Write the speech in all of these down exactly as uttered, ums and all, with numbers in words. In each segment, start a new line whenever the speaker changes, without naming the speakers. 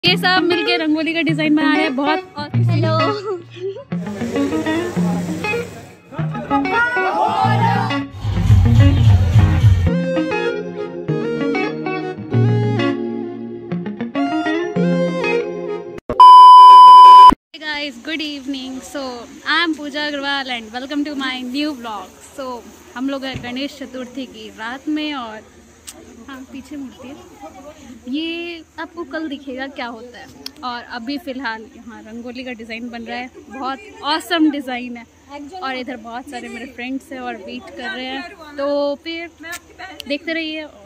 ये सब मिलके रंगोली का डिजाइन बना रहे हैं बहुत। और hello guys, good evening. So I am Pooja Agrawal and welcome to my new vlog. So हम लोग हैं गणेश चतुर्थी की रात में और हाँ पीछे मूर्ति है, ये आपको कल दिखेगा क्या होता है। और अभी फ़िलहाल यहाँ रंगोली का डिज़ाइन बन रहा है, बहुत ऑसम डिज़ाइन है। और इधर बहुत सारे मेरे फ्रेंड्स हैं और वेट कर रहे हैं, तो फिर देखते रहिए। और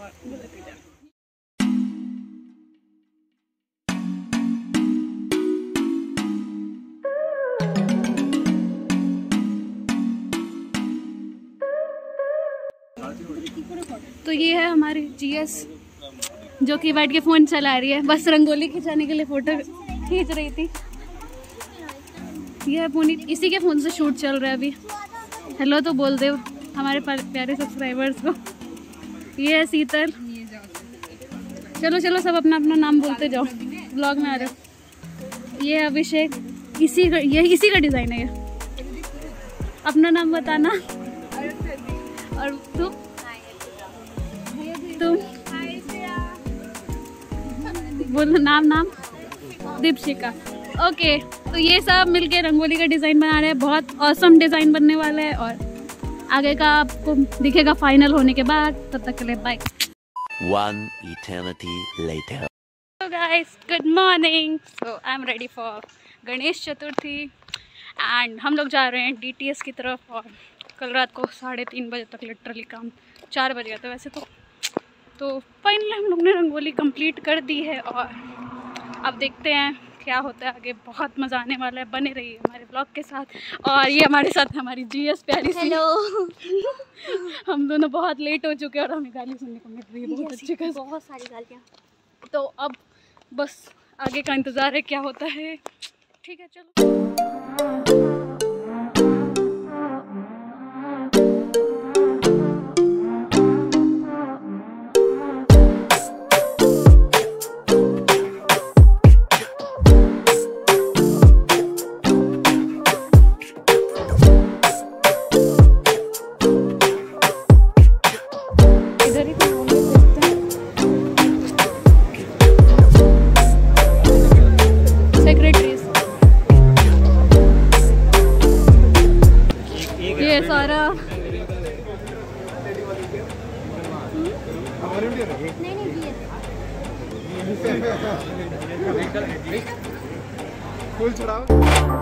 तो ये है हमारी जीएस जो कि बैठ के फ़ोन चला रही है, बस रंगोली खिंचाने के लिए फ़ोटो खींच रही थी। ये है पुनीत, इसी के फ़ोन से शूट चल रहा है अभी। हेलो तो बोल दो हमारे प्यारे सब्सक्राइबर्स को। ये है शीतल। चलो चलो सब अपना अपना नाम बोलते जाओ, ब्लॉग में आ रहे हो। ये है अभिषेक, इसी का ये इसी का डिज़ाइन है ये। अपना नाम बताना। और तुम तुम बोलो नाम नाम दीपशिका। ओके, तो ये सब मिलके रंगोली का डिज़ाइन बना रहे हैं, बहुत ऑसम डिज़ाइन बनने वाला है। और आगे का आपको दिखेगा फाइनल होने के बाद। तब तक के लिए bye.
One eternity later.
So guys, good morning. So I'm ready for Ganesh Chaturthi and हम लोग जा रहे हैं डीटीएस की तरफ। और कल रात को साढ़े तीन बजे तक लिटरली काम चार बज गया था वैसे तो तो फाइनली हम लोग ने रंगोली कंप्लीट कर दी है। और अब देखते हैं क्या होता है आगे, बहुत मज़ा आने वाला है। बने रहिए हमारे ब्लॉग के साथ। और ये हमारे साथ हमारी जीएस प्यारी सी। हेलो हम दोनों बहुत लेट हो चुके हैं और हमें गाली सुनने को मिल रही है बहुत अच्छी खासी, बहुत सारी गालियाँ। तो अब बस आगे का इंतज़ार है क्या होता है। ठीक है चलो। ये सारा
फुल चढ़ाओ।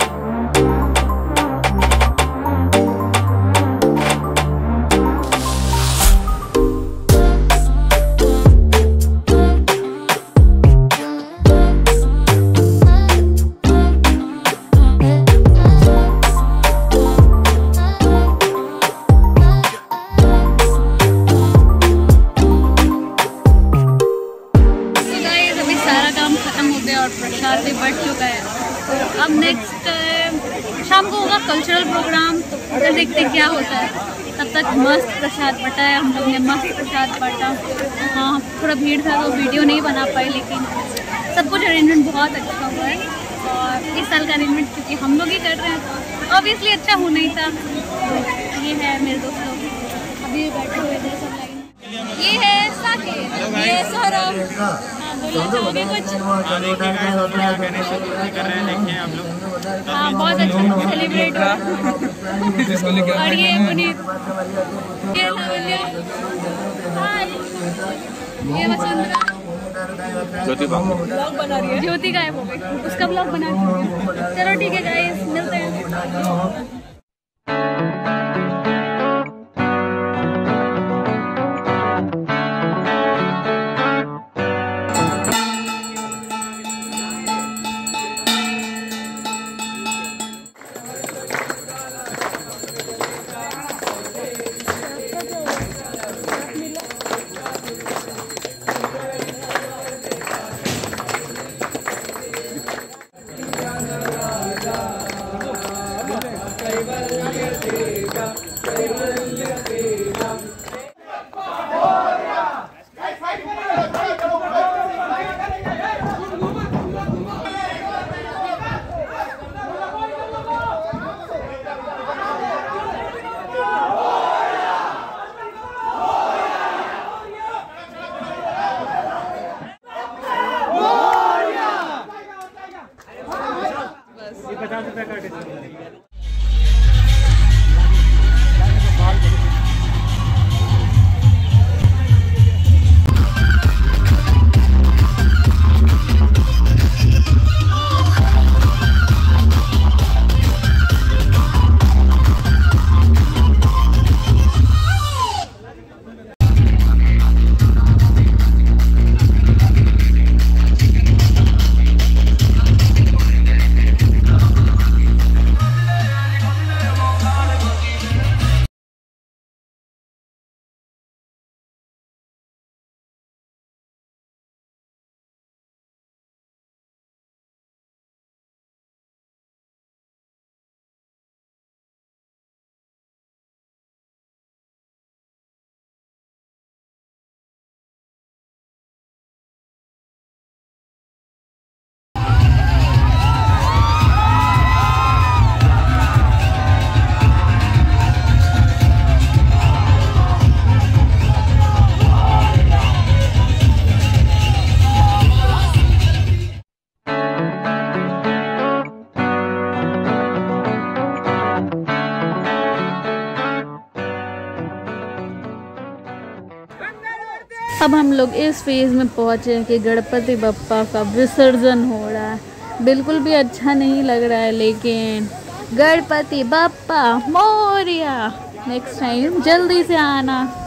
और प्रसाद भी बढ़ चुका है। तो अब नेक्स्ट शाम को होगा कल्चरल प्रोग्राम, तो उधर देखते हैं क्या होता है। तब तक मस्त प्रसाद बटा है, हम लोग ने मस्त प्रसाद बांटा। हाँ थोड़ा भीड़ था तो वीडियो नहीं बना पाए, लेकिन सब कुछ अरेंजमेंट बहुत अच्छा हुआ है। और इस साल का अरेंजमेंट क्योंकि हम लोग ही कर रहे हैं तो ऑब्वियसली अच्छा होना ही था। तो ये है मेरे दोस्त लोग अभी बैठे हुए थे सब लाइन। ये है साकिब, ये सौरभ। हाँ बहुत अच्छा सेलिब्रेट हुआ। और ये पुनीत, ये लावण्य, ये वसुंधरा, ज्योति ब्लॉग बना रही है। ज्योति का है वो भी, उसका ब्लॉग बना रही है। चलो ठीक है गाइस, मिलते हैं। अब हम लोग इस फेज़ में पहुँचे हैं कि गणपति बप्पा का विसर्जन हो रहा है। बिल्कुल भी अच्छा नहीं लग रहा है, लेकिन गणपति बप्पा मोरया, नेक्स्ट टाइम जल्दी से आना।